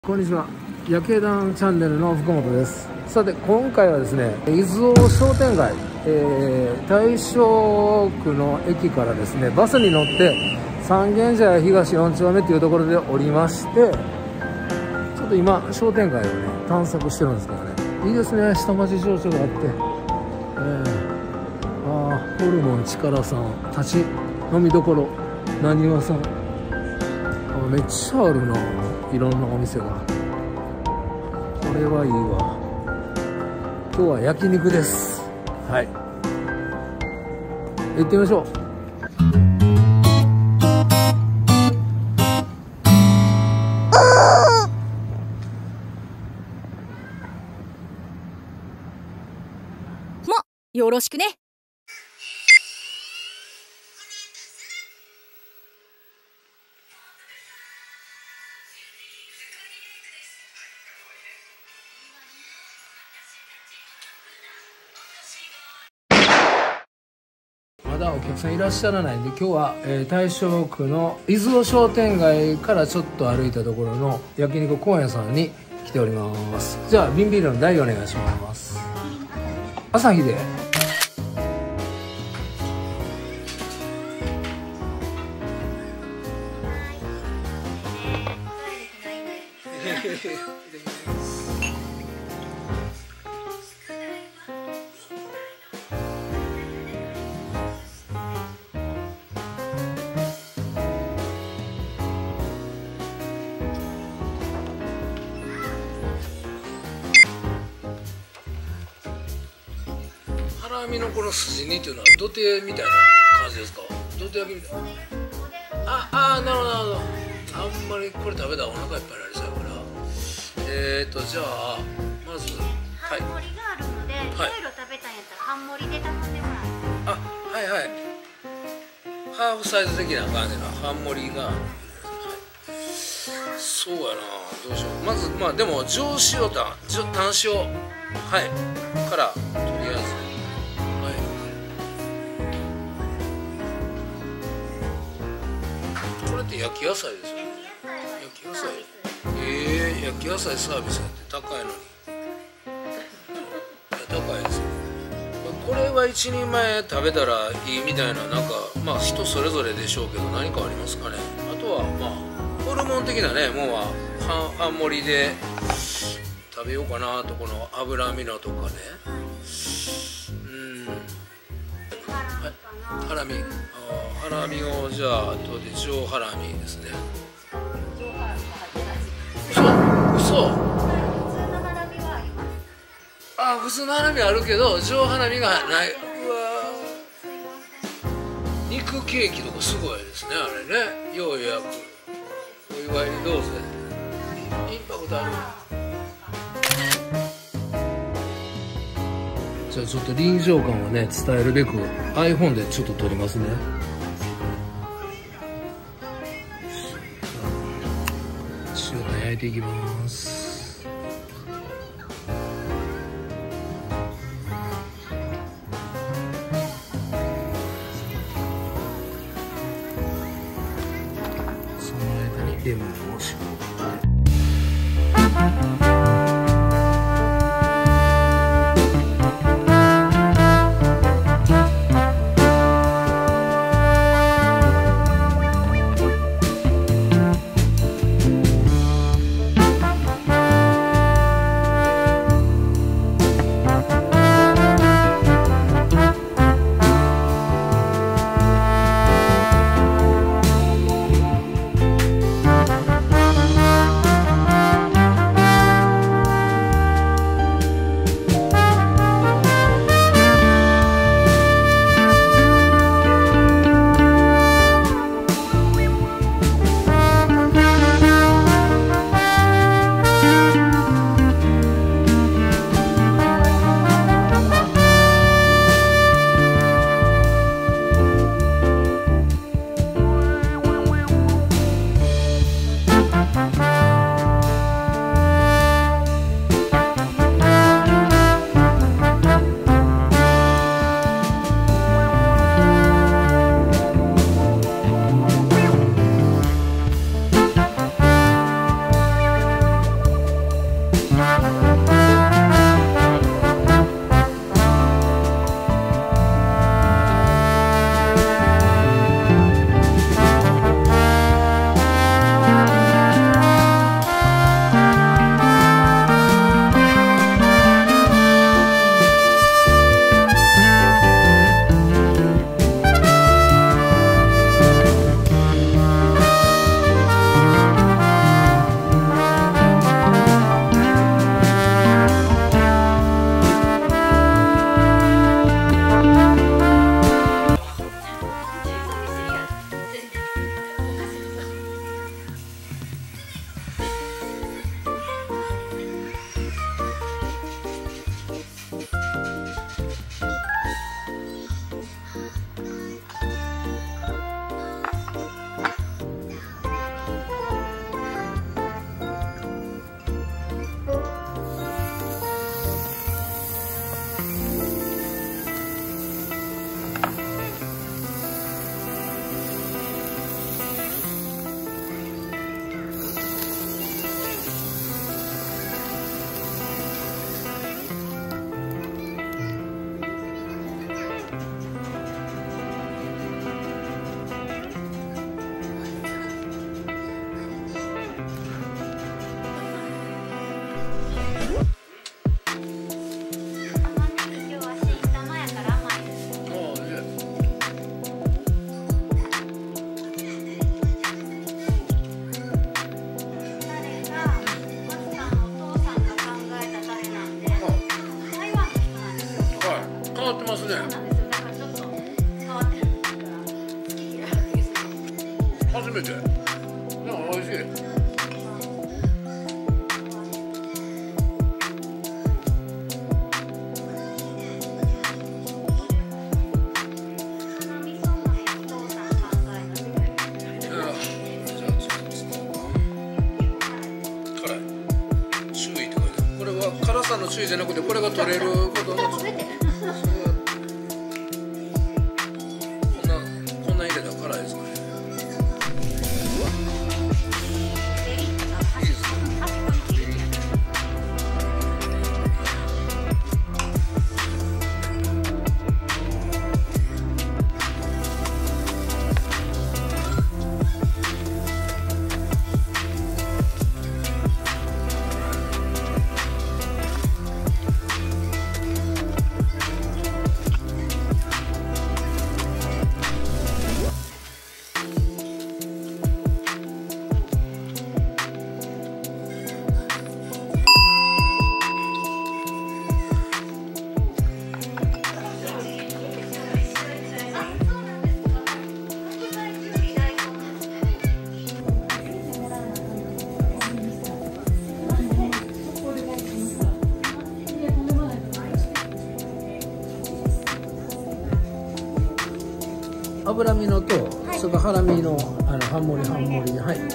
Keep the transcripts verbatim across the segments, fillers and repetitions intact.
こんにちは。夜景団チャンネルの福本です。さて今回はですね、伊豆大商店街、えー、大正区の駅からですねバスに乗って三軒茶屋東よん丁目というところで降りまして、ちょっと今商店街をね探索してるんですけどね、いいですね。下町情緒があって、えー、あホルモン力さん、立ち飲みどころなにわさん、あめっちゃあるな、いろんなお店が。これはいいわ。今日は焼肉です。はい、行ってみましょう。 もよろしくね。 まだお客さんいらっしゃらないんで、今日は、えー、大正区の伊豆尾商店街からちょっと歩いたところの焼肉公園さんに来ております。じゃあ瓶ビールの台お願いします。朝日でハラミのこの筋煮っていうのは土手みたいな感じですか？土手焼きみたいな。ああ、なるほどなるほど。あんまりこれ食べたらお腹いっぱいになりそうやから、えーとじゃあまず半盛りがあるので、いろいろ食べたんやったら半盛りで頼んでもらって。 あ、はいはい。ハーフサイズ的な感じの半盛りがある、はい、そうやな、どうしよう。まずまあでも上塩タン、タン塩、はいからとりあえず。これって焼き野菜ですよね。焼き野菜。ええー、焼き野菜サービスやって高いのに。いや高いですよ。これは一人前食べたらいいみたいな、なんかまあ人それぞれでしょうけど、何かありますかね。あとはまあホルモン的なねもんは半盛りで食べようかなと。この脂身のとかね。うん。はい、ハラミ。ハラミをじゃあ後で上ハラミですね。嘘嘘。あ、普通のハラミあるけど上ハラミがない。うわ、肉ケーキとかすごいですね、あれね。よう予約、お祝いにどうぞ。インパクトある。じゃあちょっと臨場感をね伝えるべく iPhone でちょっと撮りますね。塩を焼いていきます。その間にレモンを絞って。 ね。 そうなんですよ。だからちょっと変わってるから好きやってする。 初めて。でも美味しい。辛さの注意じゃなくて、これが取れることの。こんな、こんな入れたら辛いですかね。いいですか。脂身のと、はい、それからハラミのあの半盛り半盛りはい。はい。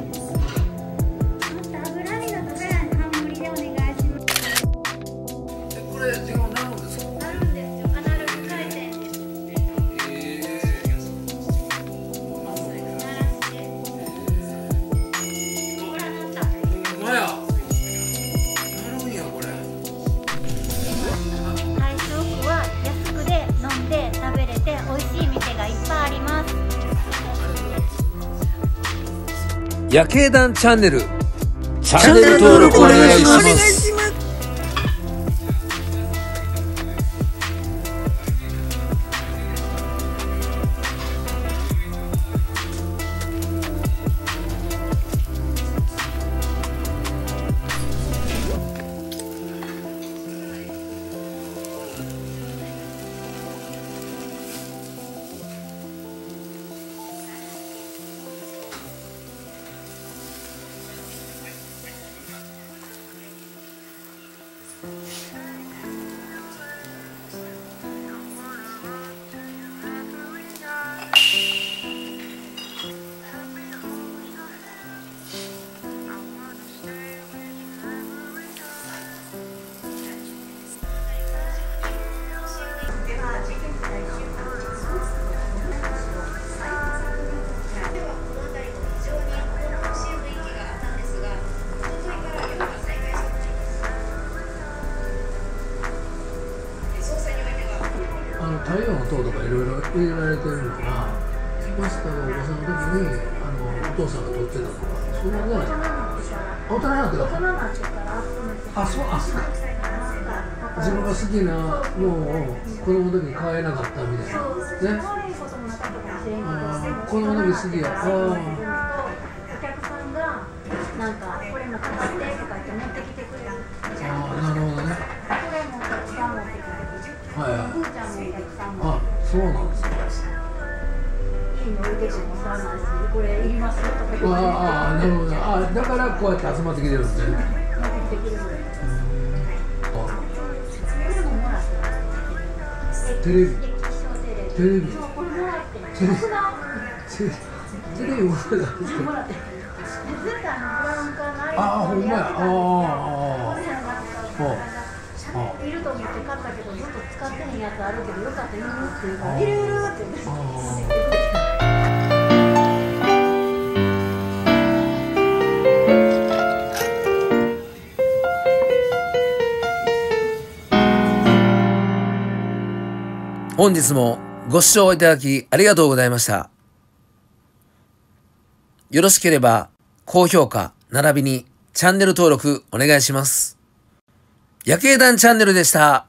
脂身のと半盛りでお願いします。これ時間なるんですか？なるんですよ。アナログ回転です。ええー。鳴らして。ほらなった。ほんまや。なるんやこれ。 最初は安くで飲んで食べれて美味しい店がいっぱいあります。 夜景団チャンネルチャンネル登録お願いします。太陽の塔とかいろいろ入れられてるのが、マスターがお子さんの時にあのお父さんが撮ってたとか、そんなぐらい。大人になってから。あ、そう、あ、そう。自分が好きなものを子供の時に買えなかったみたいな。ね。あ、子供の時好きや。ああ。お客さんがなんかこれも買ってとか言って持ってきてくれる。ああ、なるほどね。これもお客さん持ってきてくれる。はいはい。あ、そうなんですか。いいの置いててもさないし、これいりますよとか言って。ああ、なるほど。あ、だからこうやって集まってきてるんですね。持ってきてくれる。テレビ。テレビ。これもらって。テレビ。テレビもらってたんですか。ああ、ほんまや。ああ、ああ。いると思って買ったけどずっと使ってへんやつあるけどよかったらいるって言うからいるいるって言って本日もご視聴いただきありがとうございました。よろしければ高評価並びにチャンネル登録お願いします。夜景団チャンネルでした。